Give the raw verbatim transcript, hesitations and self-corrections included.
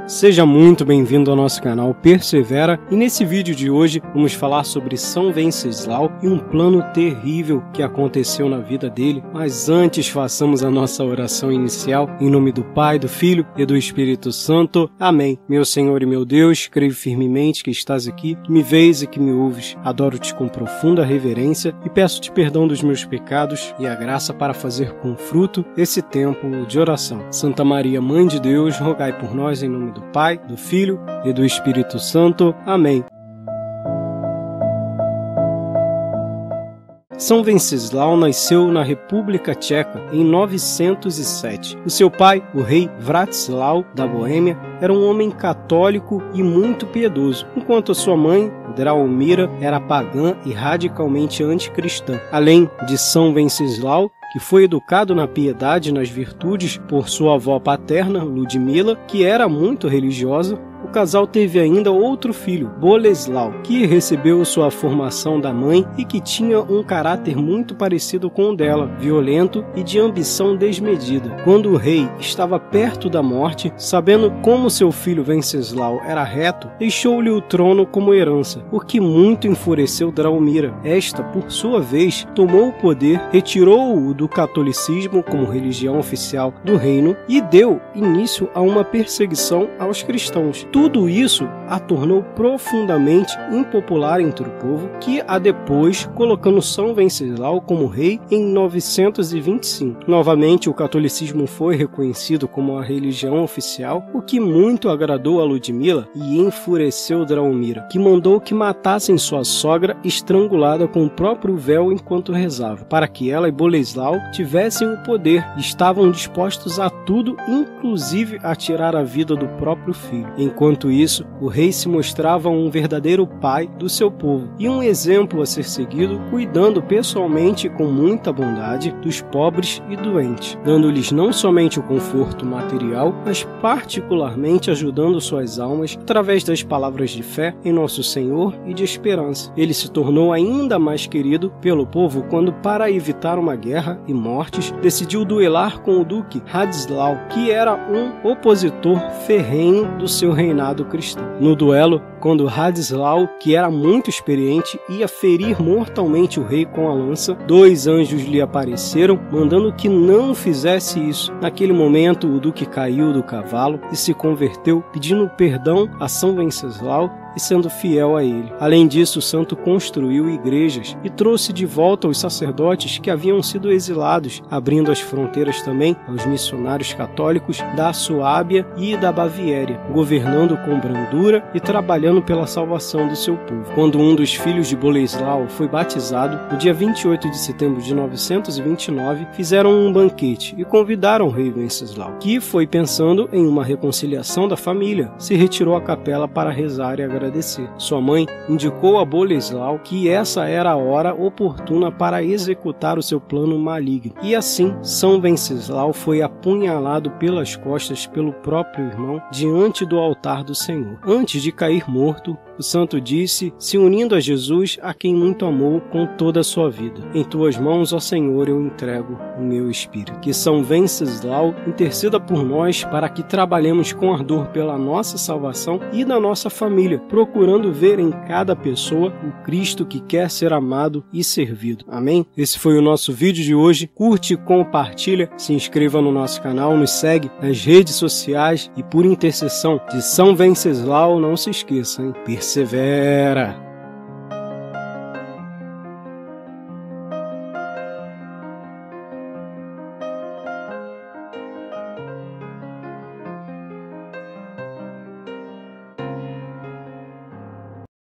Seja muito bem-vindo ao nosso canal Persevera, e nesse vídeo de hoje vamos falar sobre São Venceslau e um plano terrível que aconteceu na vida dele. Mas antes façamos a nossa oração inicial em nome do Pai, do Filho e do Espírito Santo. Amém. Meu Senhor e meu Deus, creio firmemente que estás aqui, que me vês e que me ouves. Adoro-te com profunda reverência e peço-te perdão dos meus pecados e a graça para fazer com fruto esse tempo de oração. Santa Maria, Mãe de Deus, rogai por nós em nome do Pai, do Filho e do Espírito Santo. Amém. São Venceslau nasceu na República Tcheca em novecentos e sete. O seu pai, o rei Vratislau da Boêmia, era um homem católico e muito piedoso, enquanto a sua mãe, Draumira, era pagã e radicalmente anticristã. Além de São Venceslau, que foi educado na piedade e nas virtudes por sua avó paterna, Ludmila, que era muito religiosa, o casal teve ainda outro filho, Boleslau, que recebeu sua formação da mãe e que tinha um caráter muito parecido com o dela, violento e de ambição desmedida. Quando o rei estava perto da morte, sabendo como seu filho Venceslau era reto, deixou-lhe o trono como herança, o que muito enfureceu Draumira. Esta, por sua vez, tomou o poder, retirou-o do catolicismo como religião oficial do reino e deu início a uma perseguição aos cristãos. Tudo isso a tornou profundamente impopular entre o povo, que a depois colocando São Venceslau como rei em novecentos e vinte e cinco. Novamente, o catolicismo foi reconhecido como a religião oficial, o que muito agradou a Ludmila e enfureceu Draumira, que mandou que matassem sua sogra estrangulada com o próprio véu enquanto rezava, para que ela e Boleslau tivessem o poder. Estavam dispostos a tudo, inclusive a tirar a vida do próprio filho. Enquanto isso, o rei se mostrava um verdadeiro pai do seu povo e um exemplo a ser seguido, cuidando pessoalmente com muita bondade dos pobres e doentes, dando-lhes não somente o conforto material, mas particularmente ajudando suas almas através das palavras de fé em Nosso Senhor e de esperança. Ele se tornou ainda mais querido pelo povo quando, para evitar uma guerra e mortes, decidiu duelar com o duque Radislau, que era um opositor ferrenho do seu reinado cristão. No duelo, quando Radislau, que era muito experiente, ia ferir mortalmente o rei com a lança, dois anjos lhe apareceram, mandando que não fizesse isso. Naquele momento, o duque caiu do cavalo e se converteu, pedindo perdão a São Venceslau e sendo fiel a ele. Além disso, o santo construiu igrejas e trouxe de volta os sacerdotes que haviam sido exilados, abrindo as fronteiras também aos missionários católicos da Suábia e da Baviera, governando com brandura e trabalhando pela salvação do seu povo. Quando um dos filhos de Boleslau foi batizado, no dia vinte e oito de setembro de novecentos e vinte e nove, fizeram um banquete e convidaram o rei Venceslau, que foi pensando em uma reconciliação da família, se retirou à capela para rezar e agradecer. Sua mãe indicou a Boleslau que essa era a hora oportuna para executar o seu plano maligno. E assim, São Venceslau foi apunhalado pelas costas pelo próprio irmão diante do altar do Senhor. Antes de cair morto, o santo disse, se unindo a Jesus, a quem muito amou com toda a sua vida: em tuas mãos, ó Senhor, eu entrego o meu espírito. Que São Venceslau interceda por nós para que trabalhemos com ardor pela nossa salvação e da nossa família, procurando ver em cada pessoa o Cristo que quer ser amado e servido. Amém? Esse foi o nosso vídeo de hoje. Curte, compartilha, se inscreva no nosso canal, nos segue nas redes sociais e, por intercessão de São Venceslau, não se esqueça, hein? Persevera!